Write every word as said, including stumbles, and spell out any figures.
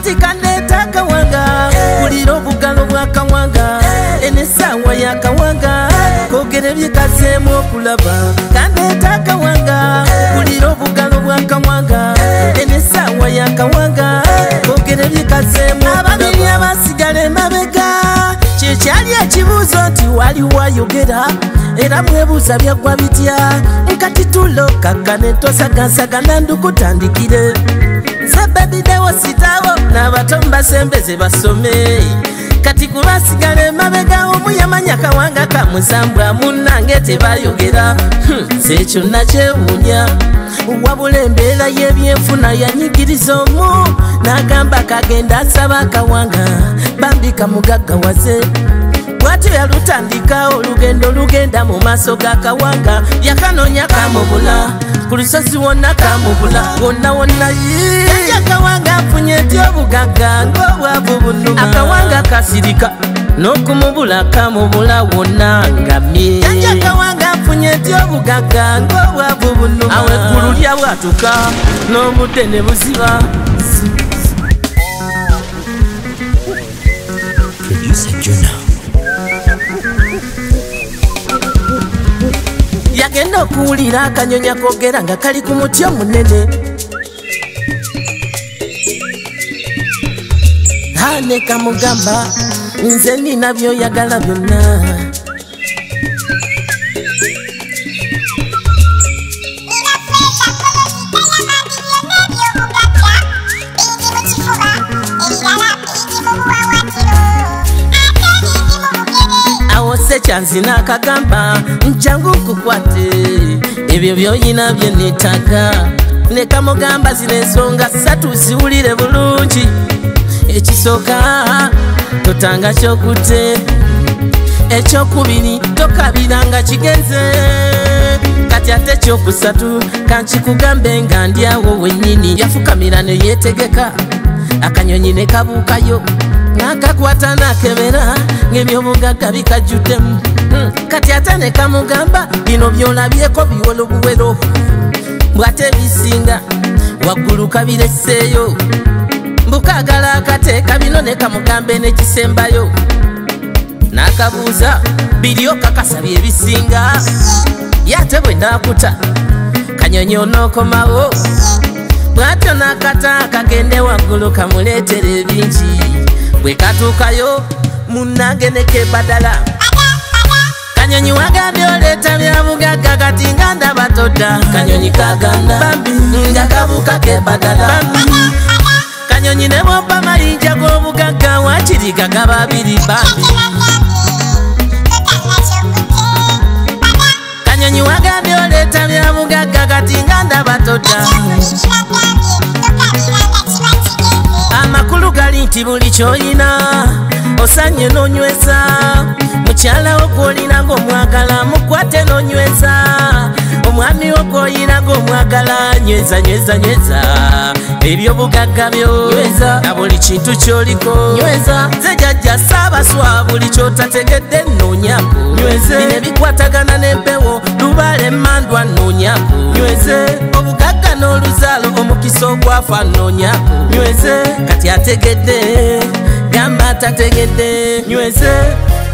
kati kandeeta akawanga kulira obugalo bw'akawanga enesawa y'akawanga koogera ebyekazeemu okulaba kandeeta akawanga kulira obugalo bw'akawanga enesawa y'akawanga koogera ebyekazeemu ababiri abasigala emabega kyekyali ekibuuzo nti waliwo ayogera era mwebuuza byaggwa bitya nkati tulo kakkane tosagasagana ndukutandikire sebedidewo sitawo n'abato mbasembeze basome kati kubasigala emabega omu yamanya kawanga kamuzambwa munnange tebayogera sekyo nakyewuunya wabula embeera y'ebyenfuna yanyigiriza omu n'agamba kagenda asaba akawanga bambi kamugaggawaze bwatyo yalutandika olugendo olugenda mu maaso g'akawanga yakanoonya kamubula ku lusozi wonna kamubula wonna wonna yajja akawanga afunye ety obugagga ng'obwavu bunuma akawanga kasirika n'okumubula kamubula wonna ngamye yajja akawanga afunye ety obugagga ng'obwavu bunuma awo eggulu lyabwatuka n'obudde ne buziba. Producer Jonah yagenda okuwulira akanyonyi koogera nga kali ku muti omunene ane kamugamba nze nina byoyagala byonna sekyanzina akagamba njangu nkukwate ebyo byoyina bye neetaaga ne kamugamba zino ensonga ssatu ziwulire bulungi ekisooka totanga kyokutte ekyokubiri tokabiranga kigenze kati ate ekyokusatu kankikugambe nga ndyawo wennyini yafukamira ne yeetegeka akanyonyi ne kabuukayo nakakwata nakebera ng'ebyobugagga bikajjuddemu kati ate ne kamugamba bino byolabyeko biwolo buwero bw'ate bisinga waggulu kabiresseeyo mbukagala akateeka bino ne kamugambe nekisembayo n'akabuuza biryo kakasabye ebisinga yate bwe naakuta kanyonyi onookomawo bw'atyo n'akata akagende waggulu kamuleetera ebingi bwe katuukayo munnange ne kebadala kanyonyi wagambye oleeta byabugagga kati nga ndaba todda kanyonyi kaganda bambi nga kabuuka kebadala kanyonyi ne bwoppa mayinja g'obugagga wakiri gagaba abiri bambi kanyonyi wagambye oleeta byabugagga kati nga ndaba todda amakulu gali nti buli kyoyina osanye n'onyweza mukyala wo gw'olina ng'omwagala mukwate n'onyweza omwami wo gw'olina ng'omwagala nyweza nyweza nyweza ebyobugagga byo na buli kintu ky'oliko nze jjajja saabaswa buli kyotategedde nnoonyako bino ebikwatagana n'empewo lubaale emmandwa nnoonyako obugagga n'oluzaalo omukisa ogwafa nnoonyako kati ategedde gamba atategedde nyweze